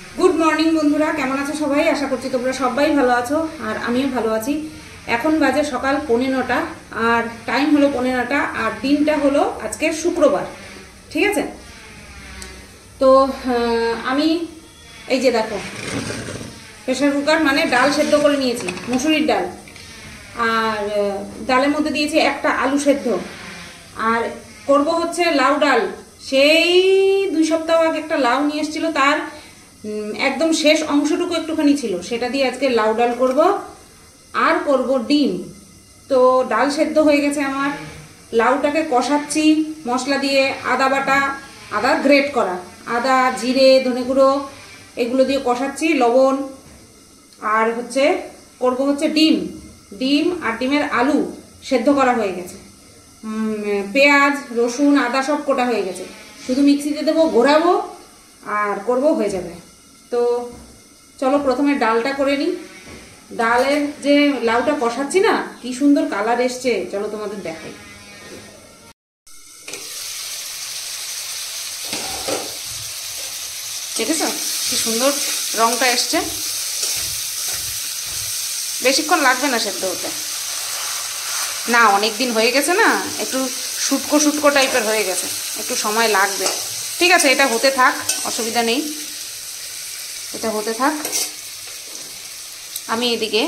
Good morning বন্ধুরা, কেমন আছো সবাই? আশা করছি তোমরা সবাই ভালো আছো আর আমিও ভালো আছি। এখন বাজে সকাল 9:15 আর টাইম হলো 9:15 আর দিনটা হলো আজকে শুক্রবার। ঠিক আছে, তো আমি এই যে দেখো প্রেশার কুকার মানে ডাল সেদ্ধ করে নিয়েছি, মুসুরির ডাল, আর ডালের মধ্যে দিয়েছি একটা আলু সেদ্ধ, আর করব হচ্ছে লাউ ডাল। সেই 2 সপ্তাহ আগে একটা লাউ নিয়ে এসেছিল, তার একদম শেষ অংশটুকু একটুখানি ছিল, সেটা দিয়ে আজকে লাউ ডাল করব। আর করব ডিম। তো ডাল সেদ্ধ হয়ে গেছে আমার, লাউটাকে কষাচ্ছি মশলা দিয়ে, আদা বাটা, আদা গ্রেট করা, আদা জিরে ধনে গুঁড়ো এগুলো দিয়ে কষাচ্ছি, লবণ। আর হচ্ছে করব হচ্ছে ডিম আর ডিমের আলু সেদ্ধ করা হয়ে গেছে, পেঁয়াজ রসুন আদা সব কোটা হয়ে গেছে, শুধু মিক্সিতে দেবো, ঘোরাবো আর করব, হয়ে যাবে। তো চলো প্রথমে ডালটা করে নিই। ডালের যে লাউটা কষাচ্ছি না, কি সুন্দর কালার এসছে, চলো তোমাদের দেখাই। দেখেছো কি সুন্দর রংটা এসছে? বেশিক্ষণ লাগবে না সেদ্ধ হতে, না অনেক দিন হয়ে গেছে না, একটু শুটকো টাইপের হয়ে গেছে, একটু সময় লাগবে। ঠিক আছে, এটা হতে থাক, অসুবিধা নেই, এটা হতে থাক। আমি এদিকে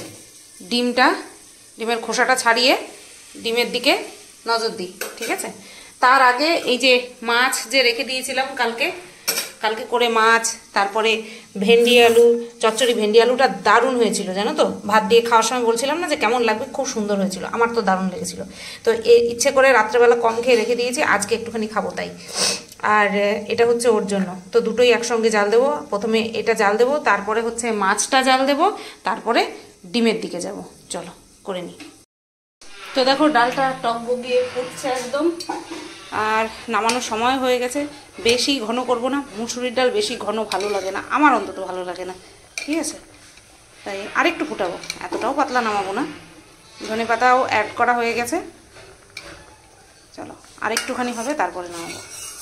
ডিমের খোসাটা ছাড়িয়ে ডিমের দিকে নজর দিই। ঠিক আছে, তার আগে এই যে মাছ যে রেখে দিয়েছিলাম কালকে করে মাছ, তারপরে ভেন্ডি আলু চচ্চড়ি, ভেন্ডি আলুটা দারুণ হয়েছিল জানো তো। ভাত দিয়ে খাওয়ার সময় বলছিলাম না যে কেমন লাগবে, খুব সুন্দর হয়েছিল, আমার তো দারুণ লেগেছিল। তো ইচ্ছে করে রাত্রেবেলা কম খেয়ে রেখে দিয়েছি, আজকে একটুখানি খাবো তাই। আর এটা হচ্ছে ওর জন্য, তো দুটোই একসঙ্গে জাল দেবো। প্রথমে এটা জাল দেবো, তারপরে হচ্ছে মাছটা জাল দেবো, তারপরে ডিমের দিকে যাব। চলো করে নিই। তো দেখো ডালটা টক বগিয়ে ফুটছে একদম, আর নামানোর সময় হয়ে গেছে। বেশি ঘন করব না, মুসুরির ডাল বেশি ঘন ভালো লাগে না, আমার অন্তত ভালো লাগে না। ঠিক আছে, তাই আরেকটু ফুটাবো, এতটাও পাতলা নামাবো না। ধনে পাতাও অ্যাড করা হয়ে গেছে, চলো আরেকটুখানি হবে তারপরে নামাবো।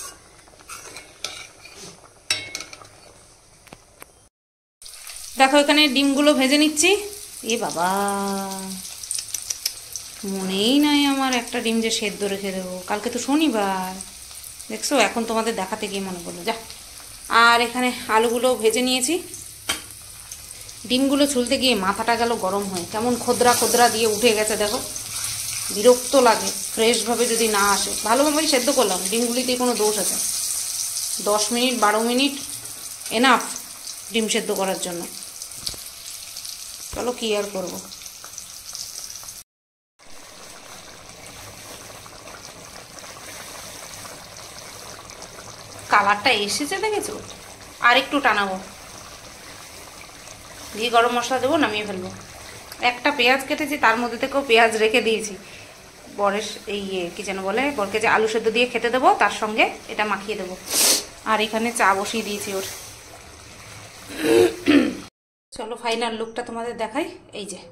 দেখো এখানে ডিমগুলো ভেজে নিচ্ছি। এ বাবা, মনেই নাই আমার একটা ডিম যে সেদ্ধ রেখে দেবো, কালকে তো শনিবার। দেখছো, এখন তোমাদের দেখাতে গিয়ে মনে পড়লো, যা। আর এখানে আলুগুলো ভেজে নিয়েছি। ডিমগুলো ছুলতে গিয়ে মাথাটা গেল গরম হয়ে, কেমন খোদরা দিয়ে উঠে গেছে দেখো, বিরক্ত লাগে ফ্রেশভাবে যদি না আসে। ভালোভাবেই সেদ্ধ করলাম, ডিমগুলিতে কোনো দোষ আছে। 10 মিনিট 12 মিনিট এনাফ ডিম সেদ্ধ করার জন্য। চলো কি আর করবো। কালারটা এসেছে দেখেছো, আর একটু টানাবো, দিয়ে গরম মশলা দেবো, নামিয়ে ফেলবো। একটা পেঁয়াজ কেটেছি, তার মধ্যে থেকেও পেঁয়াজ রেখে দিয়েছি। বরের এই কি যেন বলে, বরকে যে আলু সেদ্ধ দিয়ে খেতে দেবো, তার সঙ্গে এটা মাখিয়ে দেবো। আর এখানে চা বসিয়ে দিয়েছি ওর। চলো ফাইনাল লুকটা তোমাদের দেখাই। এই যে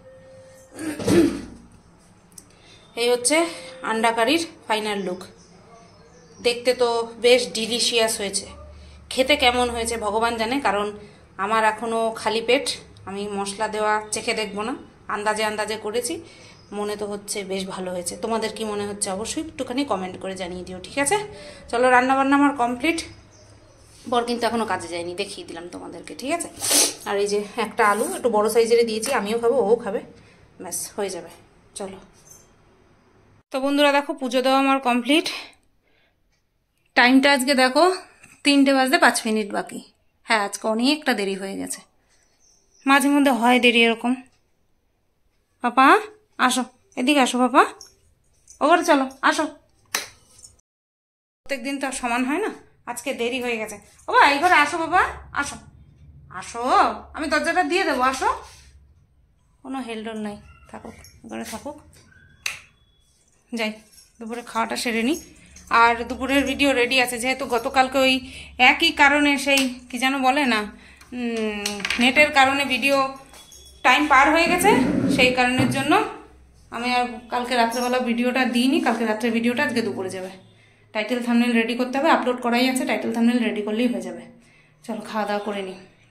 এই হচ্ছে আন্ডা কারির ফাইনাল লুক। দেখতে তো বেশ ডিলিশিয়াস হয়েছে, খেতে কেমন হয়েছে ভগবান জানে, কারণ আমার এখনও খালি পেট, আমি মশলা দেওয়া চেখে দেখবো না, আন্দাজে করেছি। মনে তো হচ্ছে বেশ ভালো হয়েছে। তোমাদের কি মনে হচ্ছে অবশ্যই একটুখানি কমেন্ট করে জানিয়ে দিও। ঠিক আছে, চলো রান্নাবান্না আমার কমপ্লিট। বর কিন্তু এখনও কাজে যায়নি, দেখিয়ে দিলাম তোমাদেরকে। ঠিক আছে, আর এই যে একটা আলু একটু বড় সাইজের দিয়েছি, আমিও খাবো, ও খাবে, ব্যাস হয়ে যাবে। চলো। তো বন্ধুরা দেখো, পুজো দেওয়া আমার কমপ্লিট। টাইমটা আজকে দেখো 3টে বাজতে 5 মিনিট বাকি। হ্যাঁ, আজকে অনেকটা দেরি হয়ে গেছে, মাঝে মধ্যে হয় দেরি এরকম। পাপা আসো, এদিকে আসো পাপা, ওপরে চলো আসো। প্রত্যেক দিন তো আর সমান হয় না, আজকে দেরি হয়ে গেছে। বাবা এই ঘরে আসো, বাবা আসো আসো, আমি দরজাটা দিয়ে দেবো, আসো। কোনো হেলডোল নাই, থাকুক ঘরে থাকুক। যাই দুপুরে খাওয়াটা সেরে নিই। আর দুপুরের ভিডিও রেডি আছে, যেহেতু গতকালকে ওই একই কারণে, সেই কি যেন বলে না, নেটের কারণে ভিডিও টাইম পার হয়ে গেছে, সেই কারণের জন্য আমি আর কালকে রাত্রেবেলা ভিডিওটা দিইনি। কালকে রাত্রের ভিডিওটা আজকে দুপুরে যাবে। টাইটেল থাম্বনেল রেডি করতে হবে, আপলোড করাই আছে, টাইটেল থাম্বনেল রেডি করলেই হয়ে যাবে। চলো খাওয়া দাওয়া করে নিই।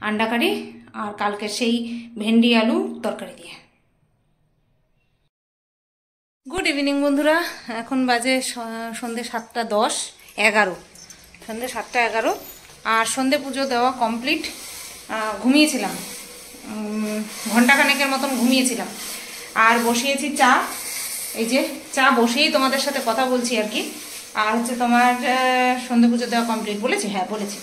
আন্ডা কারি আর কালকের সেই ভেন্ডি আলু তরকারি দিয়ে। গুড ইভিনিং বন্ধুরা, এখন বাজে সন্ধ্যে 7:10, 11, সন্ধ্যে 7:11 আর সন্ধ্যে পুজো দেওয়া কমপ্লিট। ঘুমিয়েছিলাম, ঘন্টাখানেকের মতন ঘুমিয়েছিলাম আর বসিয়েছি চা। এই যে চা বসেই তোমাদের সাথে কথা বলছি আর কি। আর হচ্ছে তোমার সন্ধ্যে পুজো দেওয়া কমপ্লিট বলেছি, হ্যাঁ বলেছি।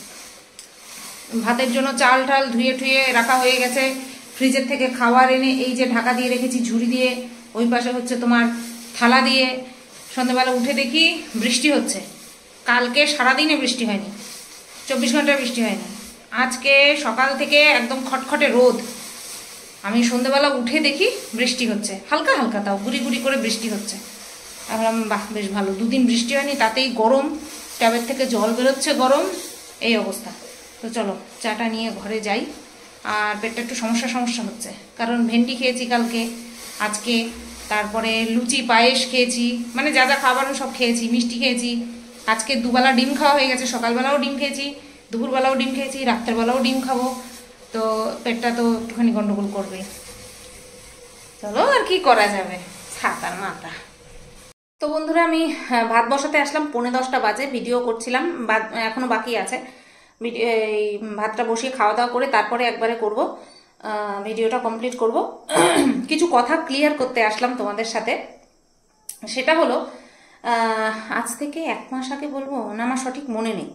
ভাতের জন্য চাল টাল ধুয়ে ঠুয়ে রাখা হয়ে গেছে, ফ্রিজের থেকে খাবার এনে এই যে ঢাকা দিয়ে রেখেছি ঝুড়ি দিয়ে, ওই পাশে হচ্ছে তোমার থালা দিয়ে। সন্ধ্যেবেলা উঠে দেখি বৃষ্টি হচ্ছে। কালকে সারাদিনে বৃষ্টি হয়নি, 24 ঘন্টায় বৃষ্টি হয়নি। আজকে সকাল থেকে একদম খটখটে রোদ। আমি সন্ধ্যেবেলা উঠে দেখি বৃষ্টি হচ্ছে, হালকা হালকা, তাও গুড়ি গুড়ি করে বৃষ্টি হচ্ছে। ভাবলাম বাহ, বেশ ভালো, 2 দিন বৃষ্টি হয়নি, তাতেই গরম, ট্যাবের থেকে জল বেরোচ্ছে গরম, এই অবস্থা। তো চলো চাটা নিয়ে ঘরে যাই। আর পেটটা একটু সমস্যা হচ্ছে, কারণ ভেন্ডি খেয়েছি কালকে, আজকে তারপরে লুচি পায়েস খেয়েছি, মানে যা যা খাবার সব খেয়েছি, মিষ্টি খেয়েছি। আজকে দুবেলা ডিম খাওয়া হয়ে গেছে, সকালবেলাও ডিম খেয়েছি, দুপুরবেলাও ডিম খেয়েছি, রাত্রেবেলাও ডিম খাবো। তো পেটটা তো একটুখানি গন্ডগোল করবে। চলো আর কি করা যাবে, ছাতার মাথা। তো বন্ধুরা আমি ভাত বসাতে আসলাম, 9:45 বাজে, ভিডিও করছিলাম, এখনো বাকি আছে। এই ভাতটা বসিয়ে খাওয়া দাওয়া করে তারপরে একবারে করব, ভিডিওটা কমপ্লিট করব। কিছু কথা ক্লিয়ার করতে আসলাম তোমাদের সাথে। সেটা হলো আজ থেকে 1 মাস আগে বলবো না, আমার সঠিক মনে নেই,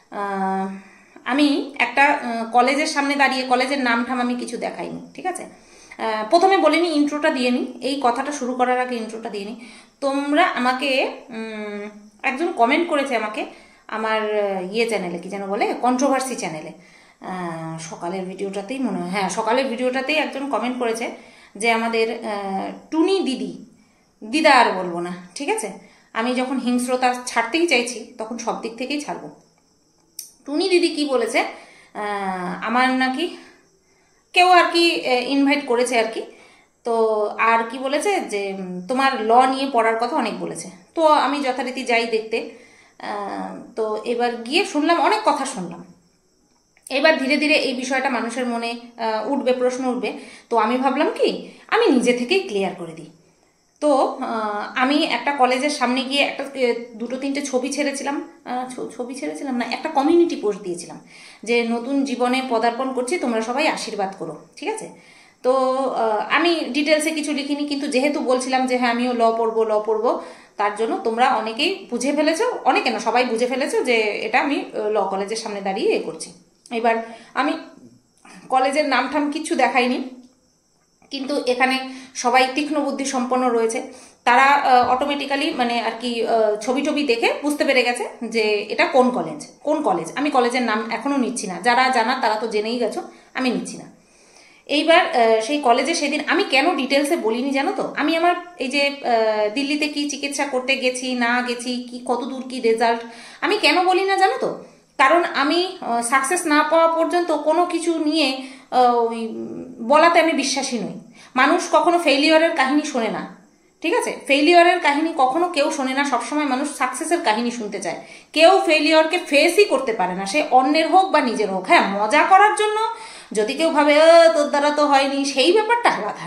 আমি একটা কলেজের সামনে দাঁড়িয়ে, কলেজের নাম ঠাম আমি কিছু দেখাইনি, ঠিক আছে। প্রথমে বলিনি, ইন্ট্রোটা দিয়ে নিই, এই কথাটা শুরু করার আগে ইন্ট্রোটা দিয়ে নিই। তোমরা আমাকে একজন কমেন্ট করেছে আমাকে আমার চ্যানেলে, কি যেন বলে, কন্ট্রোভার্সি চ্যানেলে, সকালের ভিডিওটাতেই মনে হয়, হ্যাঁ সকালের ভিডিওটাতেই একজন কমেন্ট করেছে যে আমাদের টুনি দিদা আর বলবো না, ঠিক আছে। আমি যখন হিংস্রতা ছাড়তেই চাইছি তখন সব দিক থেকেই ছাড়বো। টুনি দিদি কি বলেছে, আমার নাকি কেউ আর কি ইনভাইট করেছে আর কি, তো আর কি বলেছে যে তোমার ল নিয়ে পড়ার কথা অনেক বলেছে। তো আমি যথারীতি যাই দেখতে, তো এবার গিয়ে শুনলাম, অনেক কথা শুনলাম। এবার ধীরে ধীরে এই বিষয়টা মানুষের মনে উঠবে, প্রশ্ন উঠবে। তো আমি ভাবলাম কি, আমি নিজে থেকেই ক্লিয়ার করে দিই। তো আমি একটা কলেজের সামনে গিয়ে একটা 2-3টে ছবি ছেড়েছিলাম না, একটা কমিউনিটি পোস্ট দিয়েছিলাম যে নতুন জীবনে পদার্পণ করছি, তোমরা সবাই আশীর্বাদ করো, ঠিক আছে। তো আমি ডিটেলসে কিছু লিখিনি, কিন্তু যেহেতু বলছিলাম যে হ্যাঁ আমিও ল পড়বো, তার জন্য তোমরা অনেকেই বুঝে ফেলেছো, অনেকে না সবাই বুঝে ফেলেছো যে এটা আমি ল কলেজের সামনে দাঁড়িয়ে করছি। এবার আমি কলেজের নাম ঠাম কিছু দেখাইনি, কিন্তু এখানে সবাই তীক্ষ্ণ বুদ্ধি সম্পন্ন রয়েছে, তারা অটোমেটিক্যালি মানে আর কি ছবি দেখে বুঝতে পেরে গেছে যে এটা কোন কলেজ। আমি কলেজের নাম এখনো নিচ্ছি না, যারা জানার তারা তো জেনেই গেছো, আমি নিচ্ছি না। এইবার সেই কলেজে সেদিন আমি কেন ডিটেলসে বলিনি জানো তো, আমি আমার এই যে দিল্লিতে কি চিকিৎসা করতে গেছি না গেছি, কি কতদূর কি রেজাল্ট, আমি কেন বলি না জানো তো, কারণ আমি সাকসেস না পাওয়া পর্যন্ত কোনো কিছু নিয়ে বলাতে আমি বিশ্বাসী নই। মানুষ কখনো ফেইলিওরের কাহিনী শোনে না, ঠিক আছে। ফেইলিওরের কাহিনী কখনো কেউ শোনে না, সবসময় মানুষ সাকসেসের কাহিনী শুনতে চায়। কেউ ফেইলিওরকে ফেসই করতে পারে না, সে অন্যের হোক বা নিজের হোক। হ্যাঁ, মজা করার জন্য যদি কেউ ভাবে তোর দ্বারা তো হয়নি, সেই ব্যাপারটা আলাদা।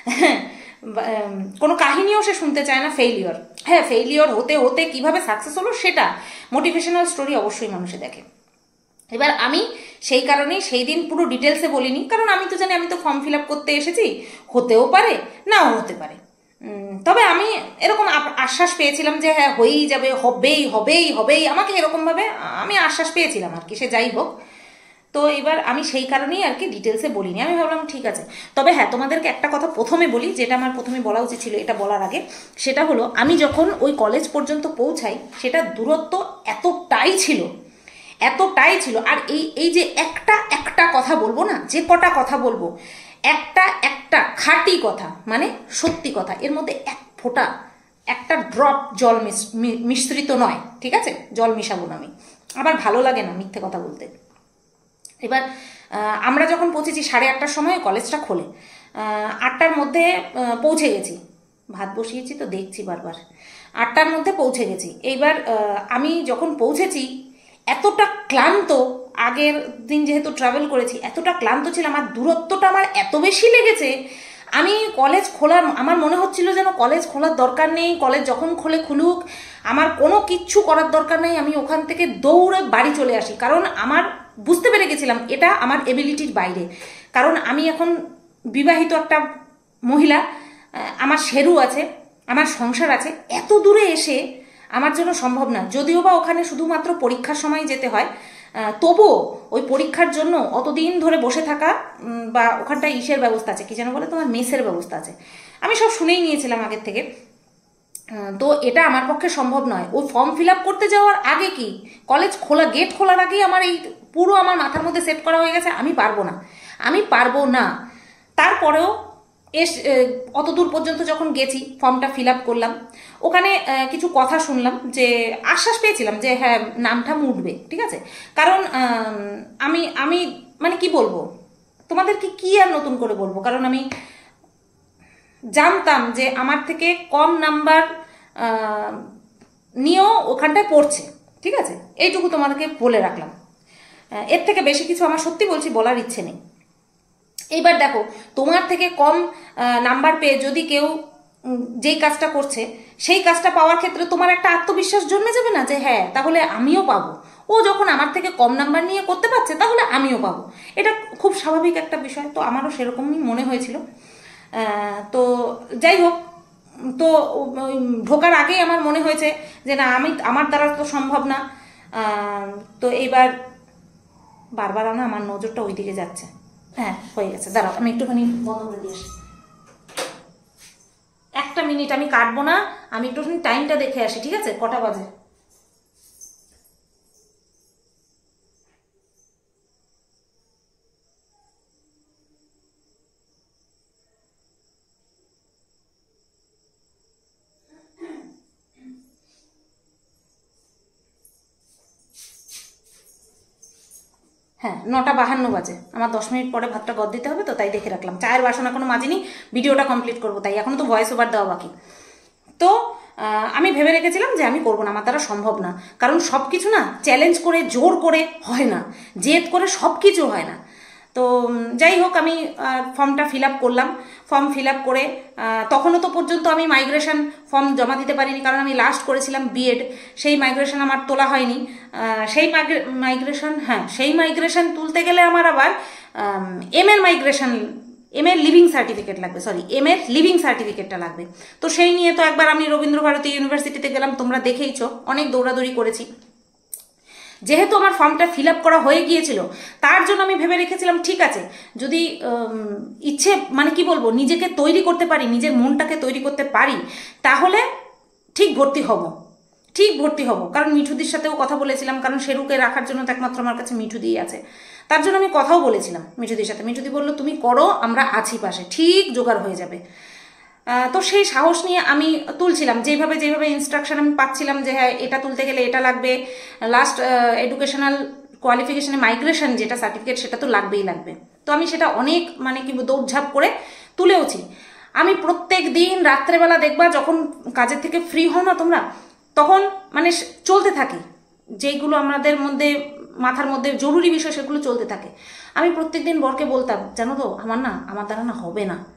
কোনো কাহিনীও সে শুনতে চায় না ফেইলিওর। হ্যাঁ, ফেইলিওর হতে হতে কিভাবে সাকসেস হলো সেটা মোটিভেশনাল স্টোরি অবশ্যই মানুষে দেখে। এবার আমি সেই কারণেই সেই দিন পুরো ডিটেলসে বলিনি, কারণ আমি তো জানি আমি তো ফর্ম ফিল আপ করতে এসেছি, হতেও পারে নাও হতে পারে। তবে আমি এরকম আশ্বাস পেয়েছিলাম যে হ্যাঁ হয়েই যাবে, হবেই, আমাকে এরকমভাবে আমি আশ্বাস পেয়েছিলাম আর কি, সে যাই হোক। তো এবার আমি সেই কারণেই আর কি ডিটেলসে বলিনি, আমি ভাবলাম ঠিক আছে। তবে হ্যাঁ, তোমাদেরকে একটা কথা প্রথমে বলি, যেটা আমার প্রথমে বলা উচিত ছিল এটা বলার আগে, সেটা হলো আমি যখন ওই কলেজ পর্যন্ত পৌঁছাই, সেটা দূরত্ব এতটাই ছিল। আর এই যে একটা কথা বলবো না, যে কটা কথা বলবো, একটা খাঁটি কথা, মানে সত্যি কথা, এর মধ্যে এক ফোঁটা, একটা ড্রপ জল মিশ্রিত নয়, ঠিক আছে। জল মিশাবো না আমি, আবার ভালো লাগে না মিথ্যে কথা বলতে। এবার আমরা যখন পৌঁছেছি 8:30টার সময় কলেজটা খোলে, 8টার মধ্যে পৌঁছে গেছি, ভাত বসিয়েছি তো দেখছি বারবার, 8টার মধ্যে পৌঁছে গেছি। এইবার আমি যখন পৌঁছেছি এতটা ক্লান্ত আগের দিন যেহেতু ট্রাভেল করেছি, এতটা ক্লান্ত ছিলাম আর দূরত্বটা আমার এত বেশি লেগেছে, আমি কলেজ খোলার আমার মনে হচ্ছিল যেন কলেজ খোলার দরকার নেই, কলেজ যখন খুলুক, আমার কোনো কিচ্ছু করার দরকার নেই, আমি ওখান থেকে দৌড়ে বাড়ি চলে আসি। কারণ আমার বুঝতে পেরে গেছিলাম এটা আমার এবিলিটির বাইরে। কারণ আমি এখন বিবাহিত একটা মহিলা, আমার শেরু আছে, আমার সংসার আছে, এত দূরে এসে আমার জন্য সম্ভব না। যদিও বা ওখানে শুধুমাত্র পরীক্ষার সময় যেতে হয়, তবুও ওই পরীক্ষার জন্য অতদিন ধরে বসে থাকা, বা ওখানটায় ইসের ব্যবস্থা আছে, কি যেন বলে তোমার, মেসের ব্যবস্থা আছে, আমি সব শুনেই নিয়েছিলাম আগের থেকে। তো এটা আমার পক্ষে সম্ভব নয়। ওই ফর্ম ফিল আপ করতে যাওয়ার আগে কি, কলেজ খোলা, গেট খোলার আগেই আমার এই পুরো আমার মাথার মধ্যে সেট করা হয়ে গেছে আমি পারবো না, আমি পারবো না। তারপরেও অত দূর পর্যন্ত যখন গেছি, ফর্মটা ফিল আপ করলাম, ওখানে কিছু কথা শুনলাম, যে আশ্বাস পেয়েছিলাম যে হ্যাঁ নামটা উঠবে, ঠিক আছে। কারণ আমি আমি মানে কি বলবো তোমাদেরকে, কি আর নতুন করে বলবো, কারণ আমি জানতাম যে আমার থেকে কম নাম্বার নিয়েও ওখানটায় পড়ছে, ঠিক আছে, এইটুকু তোমাদেরকে বলে রাখলাম। এর থেকে বেশি কিছু আমার সত্যি বলছি বলার ইচ্ছে নেই। এইবার দেখো, তোমার থেকে কম নাম্বার পেয়ে যদি কেউ যেই কাজটা করছে সেই কাজটা পাওয়ার ক্ষেত্রে তোমার একটা আত্মবিশ্বাস জন্মে যাবে না, যে হ্যাঁ তাহলে আমিও পাবো, ও যখন আমার থেকে কম নাম্বার নিয়ে করতে পারছে তাহলে আমিও পাবো। এটা খুব স্বাভাবিক একটা বিষয়। তো আমারও সেরকমই মনে হয়েছিল। তো যাই হোক, তো ঢোকার আগেই আমার মনে হয়েছে যে না, আমার দ্বারা তো সম্ভব না। তো এইবার বারবার আমার নজরটা ওই দিকে যাচ্ছে। হ্যাঁ হয়ে গেছে, দাঁড়াও আমি একটুখানি বন্ধ করে দিয়ে আসি, 1 মিনিট, আমি কাটবো না, আমি একটুখানি টাইমটা দেখে আসি, ঠিক আছে, কটা বাজে। হ্যাঁ 9:52 বাজে, আমার 10 মিনিট পরে ভাতটা গদ দিতে হবে, তো তাই দেখে রাখলাম। চায়ের বাসন এখনো মাজিনি, ভিডিওটা কমপ্লিট করবো, তাই এখনো তো ভয়েস ওভার দেওয়া বাকি। তো আমি ভেবে রেখেছিলাম যে আমি করবো না, আমার দ্বারা সম্ভব না। কারণ সব কিছু না চ্যালেঞ্জ করে জোর করে হয় না, জেদ করে সব কিছু হয় না। তো যাই হোক, আমি ফর্মটা ফিল আপ করলাম। ফর্ম ফিল আপ করে তখনও তো পর্যন্ত আমি মাইগ্রেশন ফর্ম জমা দিতে পারিনি, কারণ আমি লাস্ট করেছিলাম বিএড, সেই মাইগ্রেশন আমার তোলা হয়নি। সেই মাইগ্রেশন তুলতে গেলে আমার আবার এম এর লিভিং সার্টিফিকেট লাগবে, এম এর লিভিং সার্টিফিকেটটা লাগবে। তো সেই নিয়ে তো একবার আমি রবীন্দ্রভারতী ইউনিভার্সিটিতে গেলাম, তোমরা দেখেইছো, অনেক দৌড়াদৌড়ি করেছি। যেহেতু আমার ফর্মটা ফিল আপ করা হয়ে গিয়েছিল, তার জন্য আমি ভেবে রেখেছিলাম ঠিক আছে, যদি ইচ্ছে মানে কি বলবো, নিজেকে তৈরি করতে পারি, নিজের মনটাকে তৈরি করতে পারি, তাহলে ঠিক ভর্তি হব। কারণ মিঠুদির সাথেও কথা বলেছিলাম, কারণ শেরুকে রাখার জন্য তো একমাত্র আমার কাছে মিঠুদিই আছে। তার জন্য আমি কথাও বলেছিলাম মিঠুদির সাথে। মিঠুদি বললো তুমি করো, আমরা আছি পাশে, ঠিক জোগাড় হয়ে যাবে। তো সেই সাহস নিয়ে আমি তুলছিলাম, যেভাবে ইনস্ট্রাকশন আমি পাচ্ছিলাম, যে হ্যাঁ এটা তুলতে গেলে এটা লাগবে, লাস্ট এডুকেশনাল কোয়ালিফিকেশনে মাইগ্রেশন যেটা সার্টিফিকেট, সেটা তো লাগবেই লাগবে। তো আমি সেটা অনেক মানে কি দৌড়ঝাঁপ করে তুলেওছি। আমি প্রত্যেক দিন রাত্রেবেলা দেখবা, যখন কাজের থেকে ফ্রি হও না তোমরা, তখন মানে চলতে থাকে যেইগুলো আমাদের মধ্যে মাথার মধ্যে জরুরি বিষয়, সেগুলো চলতে থাকে। আমি প্রত্যেকদিন বরকে বলতাম, জানো তো আমার দ্বারা না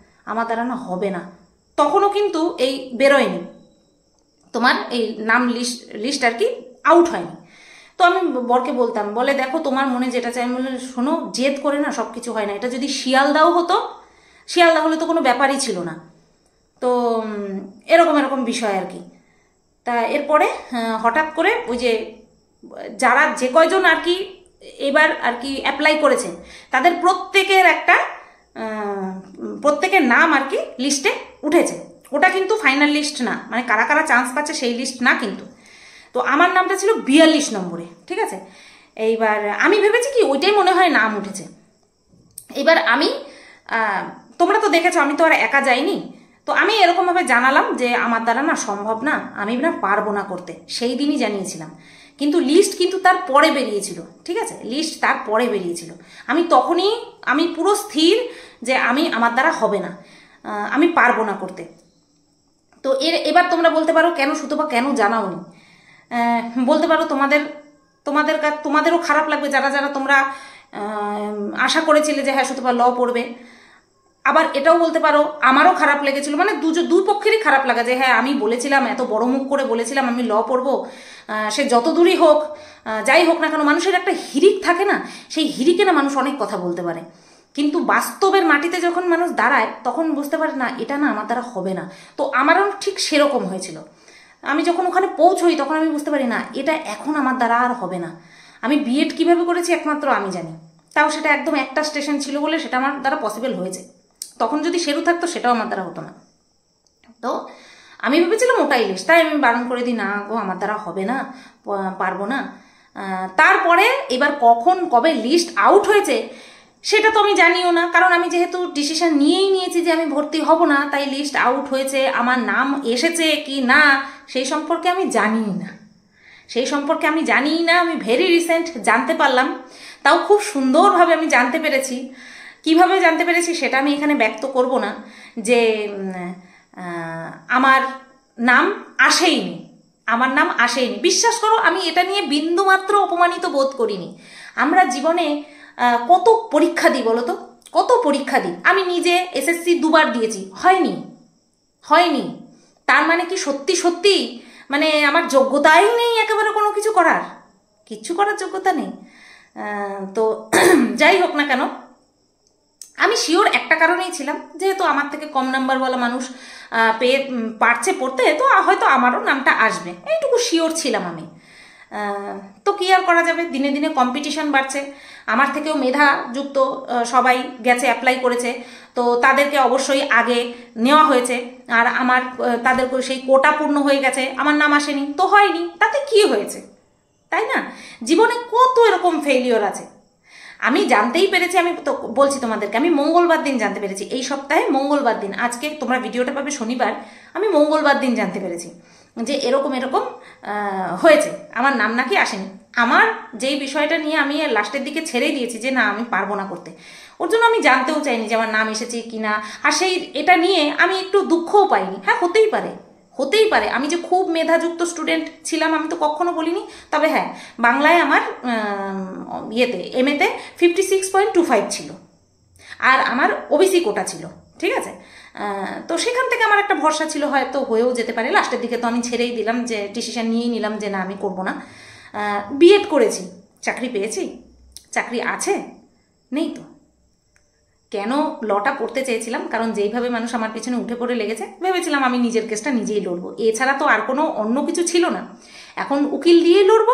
হবে না। তখনও কিন্তু এই বেরোয়নি, তোমার এই নাম লিস্ট আর কি আউট হয়নি। তো আমি বরকে বলতাম, বলে দেখো তোমার মনে যেটা চাই। আমি বলে শোনো, জেদ করে না সব কিছু হয় না। এটা যদি শিয়ালদাও হতো, শিয়ালদা হলে তো কোনো ব্যাপারই ছিল না। তো এরকম বিষয় আর কি। তা এরপরে হঠাৎ করে ওই যে কয়জন আর কি এবার আর কি অ্যাপ্লাই করেছে, তাদের প্রত্যেকের নাম আর কি লিস্টে উঠেছে। ওটা কিন্তু ফাইনাল লিস্ট না, মানে কারা কারা চান্স পাচ্ছে সেই লিস্ট না কিন্তু। তো আমার নামটা ছিল 42 নম্বরে, ঠিক আছে। এইবার আমি ভেবেছি কি ওইটাই মনে হয় নাম উঠেছে। এবার আমি তোমরা তো দেখেছো, আমি তো আর একা যাইনি। তো আমি এরকমভাবে জানালাম যে আমার দ্বারা না সম্ভব না, আমি না পারবো না করতে, সেই দিনই জানিয়েছিলাম। কিন্তু লিস্ট কিন্তু তার পরে বেরিয়েছিল, ঠিক আছে, লিস্ট তার পরে বেরিয়েছিল। আমি পুরো স্থির যে আমার দ্বারা হবে না, আমি পারবো না করতে। তো এবার তোমরা বলতে পারো কেন সুতপা কেন জানাওনি, বলতে পারো তোমাদের তোমাদেরও খারাপ লাগবে যারা যারা তোমরা আশা করেছিলে যে হ্যাঁ সুতপা ল পড়বে। আবার এটাও বলতে পারো আমারও খারাপ লেগেছিল, মানে দুই পক্ষেরই খারাপ লাগা যে হ্যাঁ আমি বলেছিলাম, এত বড় মুখ করে বলেছিলাম আমি ল পড়বো, সে যত দূরই হোক যাই হোক না কেন, মানুষের একটা হিরিক থাকে না, সেই হিরিকে না মানুষ অনেক কথা বলতে পারে, কিন্তু বাস্তবের মাটিতে যখন মানুষ দাঁড়ায় তখন বুঝতে পারে না এটা না আমার দ্বারা হবে না। তো আমারও ঠিক সেরকম হয়েছিল। আমি যখন ওখানে পৌঁছই তখন আমি বুঝতে পারি না এটা এখন আমার দ্বারা আর হবে না। আমি বিএড কিভাবে করেছি একমাত্র আমি জানি, তাও সেটা একদম একটা স্টেশন ছিল বলে সেটা আমার দ্বারা পসিবল হয়েছে। তখন যদি সেরু থাকতো সেটাও আমার দ্বারা হতো না। তো আমি ভেবেছিলাম ওটাই লিস্ট, তাই আমি বারণ করে দিই না গো আমার দ্বারা হবে না, পারবো না। তারপরে এবার কখন কবে লিস্ট আউট হয়েছে সেটা তো আমি জানিও না, কারণ আমি যেহেতু ডিসিশন নিয়েই নিয়েছি যে আমি ভর্তি হব না, তাই লিস্ট আউট হয়েছে আমার নাম এসেছে কি না সেই সম্পর্কে আমি জানিই না, আমি ভেরি রিসেন্ট জানতে পারলাম, তাও খুব সুন্দরভাবে আমি জানতে পেরেছি। কিভাবে জানতে পেরেছি সেটা আমি এখানে ব্যক্ত করব না, যে আমার নাম আসেইনি। বিশ্বাস করো আমি এটা নিয়ে বিন্দুমাত্র অপমানিত বোধ করিনি। আমরা জীবনে কত পরীক্ষা দিই বলো তো, কত পরীক্ষা দিই। আমি নিজে এসএসসি 2 বার দিয়েছি, হয়নি। তার মানে কি সত্যি মানে আমার যোগ্যতাই নেই একেবারে কোনো কিছু করার যোগ্যতা নেই? তো যাই হোক না কেন, আমি শিওর একটা কারণেই ছিলাম, যেহেতু আমার থেকে কম নাম্বারওয়ালা মানুষ পারছে পড়তে, তো হয়তো আমারও নামটা আসবে, এইটুকু শিওর ছিলাম আমি। তো কি আর করা যাবে, দিনে দিনে কম্পিটিশন বাড়ছে, আমার থেকেও মেধাযুক্ত সবাই গেছে অ্যাপ্লাই করেছে, তো তাদেরকে অবশ্যই আগে নেওয়া হয়েছে, আর আমার তাদের সেই কোটা পূর্ণ হয়ে গেছে, আমার নাম আসেনি তো হয়নি, তাতে কি হয়েছে, তাই না? জীবনে কত এরকম ফেলিওর আছে। আমি জানতেই পেরেছি, আমি তো বলছি তোমাদেরকে, আমি মঙ্গলবার দিন জানতে পেরেছি, এই সপ্তাহে মঙ্গলবার দিন, আজকে তোমরা ভিডিওটা পাবে শনিবার, আমি মঙ্গলবার দিন জানতে পেরেছি যে এরকম হয়েছে, আমার নাম নাকি আসেনি। আমার যেই বিষয়টা নিয়ে আমি লাস্টের দিকে ছেড়ে দিয়েছি যে না আমি পারবো না করতে, ওর জন্য আমি জানতেও চাইনি যে আমার নাম এসেছে কি না, আর এটা নিয়ে আমি একটু দুঃখও পাইনি। হ্যাঁ হতেই পারে আমি যে খুব মেধাযুক্ত স্টুডেন্ট ছিলাম আমি তো কখনো বলিনি, তবে হ্যাঁ বাংলায় আমার এমএতে 56.25 ছিল, আর আমার ওবিসি কোটা ছিল, ঠিক আছে? তো সেখান থেকে আমার একটা ভরসা ছিল হয়তো হয়েও যেতে পারে। লাস্টের দিকে তো আমি ছেড়েই দিলাম, যে ডিসিশন নিয়েই নিলাম যে না আমি করবো না। বিএড করেছি, চাকরি পেয়েছি, চাকরি আছে নেই তো। কেন লটা পড়তে চেয়েছিলাম, কারণ যেইভাবে মানুষ আমার পিছনে উঠে পড়ে লেগেছে, ভেবেছিলাম আমি নিজের কেসটা নিজেই লড়বো, এছাড়া তো আর কোনো অন্য কিছু ছিল না। এখন উকিল দিয়েই লড়বো,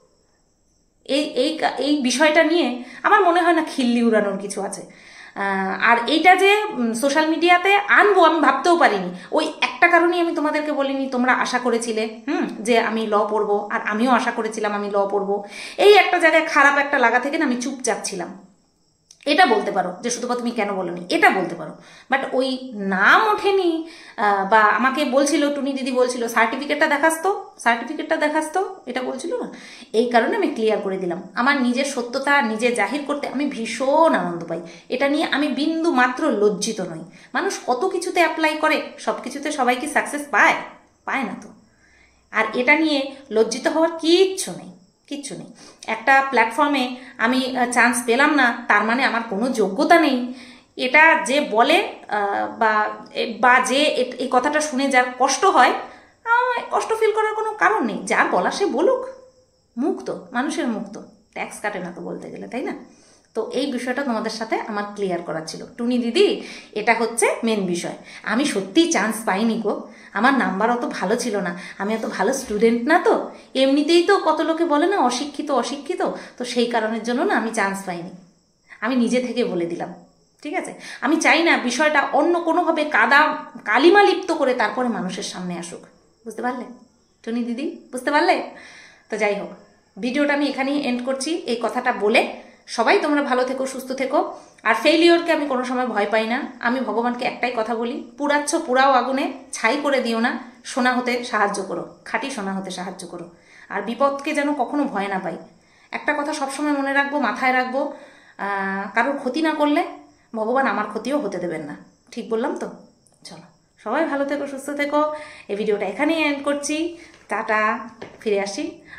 এই বিষয়টা নিয়ে আমার মনে হয় না খিল্লি উড়ানোর কিছু আছে। আর এইটা যে সোশ্যাল মিডিয়াতে আনবো আমি ভাবতেও পারিনি, ওই একটা কারণেই আমি তোমাদেরকে বলিনি, তোমরা আশা করেছিলে যে আমি ল পড়বো, আর আমিও আশা করেছিলাম আমি ল পড়বো। এই একটা জায়গায় খারাপ একটা লাগা থেকে না আমি চুপচাপ ছিলাম। এটা বলতে পারো যে সুতপা তুমি কেন বলোনি, এটা বলতে পারো, বাট ওই নাম ওঠেনি, বা আমাকে বলছিল টুনি দিদি বলছিল সার্টিফিকেটটা দেখাস তো, এটা বলছিল না, এই কারণে আমি ক্লিয়ার করে দিলাম। আমার নিজের সত্যতা নিজে জাহির করতে আমি ভীষণ আনন্দ পাই, এটা নিয়ে আমি বিন্দু মাত্র লজ্জিত নই। মানুষ কত কিছুতে অ্যাপ্লাই করে, সব কিছুতে সবাই কি সাকসেস পায় না তো। আর এটা নিয়ে লজ্জিত হওয়ার কিচ্ছু নেই। একটা প্ল্যাটফর্মে আমি চান্স পেলাম না তার মানে আমার কোনো যোগ্যতা নেই, এটা যে বলে বা যে এই কথাটা শুনে যার কষ্ট হয়, কষ্ট ফিল করার কোনো কারণ নেই। যার বলা সে বলুক, মানুষের মুক্ত, ট্যাক্স কাটে না তো বলতে গেলে, তাই না? তো এই বিষয়টা তোমাদের সাথে আমার ক্লিয়ার করার ছিল। টুনি দিদি, এটা হচ্ছে মেন বিষয়। আমি সত্যিই চান্স পাইনি গো, আমার নাম্বার অত ভালো ছিল না, আমি অত ভালো স্টুডেন্ট না, তো এমনিতেই তো কত লোকে বলে না অশিক্ষিত, তো সেই কারণের জন্য না আমি চান্স পাইনি। আমি নিজে থেকে বলে দিলাম, ঠিক আছে? আমি চাই না বিষয়টা অন্য কোনোভাবে কালিমা লিপ্ত করে তারপরে মানুষের সামনে আসুক। বুঝতে পারলে টুনি দিদি, বুঝতে পারলে? তো যাই হোক, ভিডিওটা আমি এখানেই এন্ড করছি এই কথাটা বলে। সবাই তোমরা ভালো থেকো, সুস্থ থেকো, আর ফেইলিওরকে আমি কোনো সময় ভয় পাই না। আমি ভগবানকে একটাই কথা বলি, পুরাও আগুনে, ছাই করে দিও না, সোনা হতে সাহায্য করো, খাঁটি সোনা হতে সাহায্য করো, আর বিপদকে যেন কখনো ভয় না পাই। একটা কথা সবসময় মনে রাখবো, মাথায় রাখবো, কারোর ক্ষতি না করলে ভগবান আমার ক্ষতিও হতে দেবেন না। ঠিক বললাম তো? চলো, সবাই ভালো থেকো, সুস্থ থেকো। এই ভিডিওটা এখানেই এন্ড করছি। টাটা, ফিরে আসি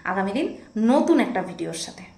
আগামী দিন নতুন একটা ভিডিওর সাথে।